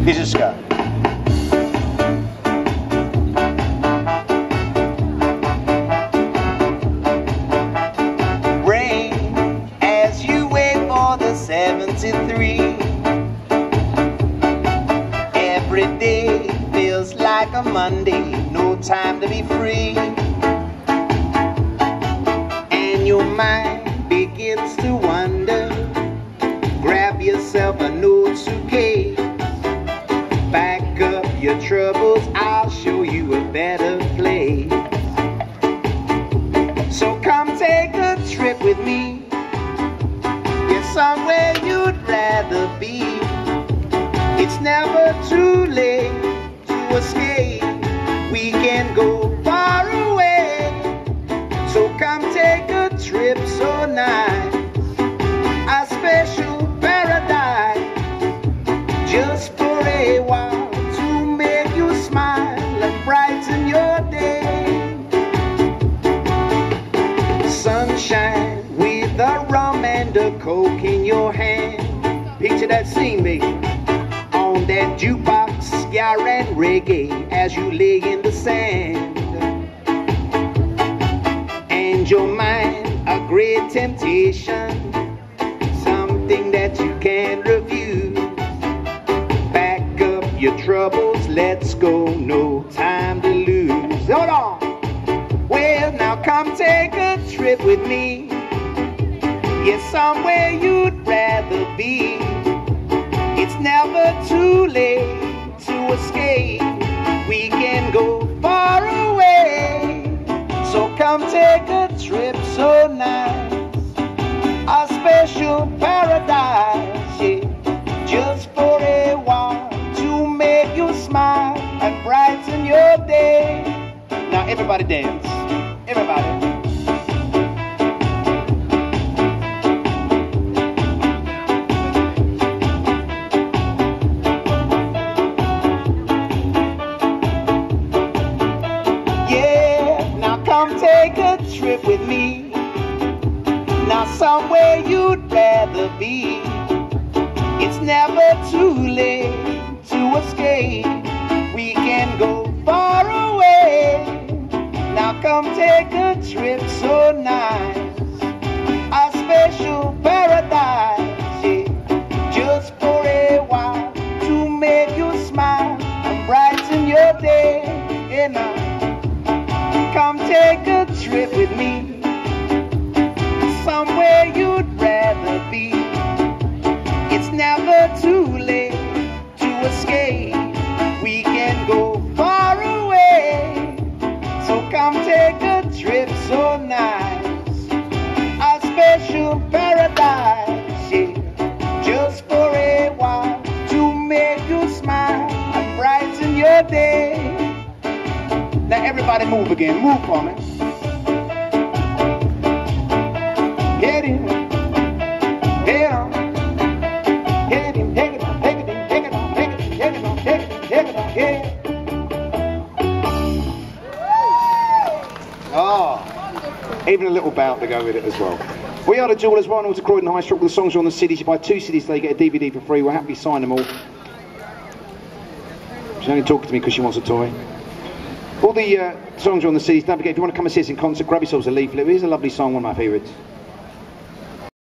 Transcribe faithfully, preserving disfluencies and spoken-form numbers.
This is ska. Rain as you wait for the seventy-three. Every day feels like a Monday, no time to be free. And your mind begins to wonder. Grab yourself a new suitcase. Back up your troubles, I'll show you a better place. So come take a trip with me. You're somewhere you'd rather be. It's never too late to escape. We can go far away. So come take a trip so nice. A special paradise. Just for a while to make you smile and brighten your day. Sunshine with a rum and a coke in your hand. Picture that scene, baby. On that jukebox, ska and reggae as you lay in the sand. And your mind, a great temptation, something that you can't refuse. Back up your troubles, let's go, no time to lose. Hold on. Well, now come take a trip with me. You're somewhere you'd rather be. It's never too late to escape. We can go far away. So come take a trip so nice. A special paradise, yeah. Just for a while to make you smile and brighten your day. Now everybody dance. Everybody. Come take a trip with me. Now somewhere you'd rather be. It's never too late to escape. We can go far away. Now come take a trip so nice. A special paradise, yeah. Just for a while to make you smile and brighten your day. Yeah, now. Come take a trip with me. Somewhere you'd rather be. It's never too late to escape. We can go far away. So come take a trip so nice. A special paradise, yeah. Just for a while to make you smile and brighten your day. Now everybody move again. Move for me. Get in. Get on. Get in. Take it on. Take it in. Take it on. Take it in. Take it on. Take it in. Take it on. Get. Oh. Even a little bout to go with it as well. We are the Jewelers, Rhinal to Croydon High Street. All the songs are on the C Ds. You buy two C Ds, they get a D V D for free. We'll happily sign them all. She's only talking to me because she wants a toy. All the uh, songs are on the C Ds. Don't forget, if you want to come and see us in concert, grab yourselves a leaflet. Here's a lovely song, one of my favourites.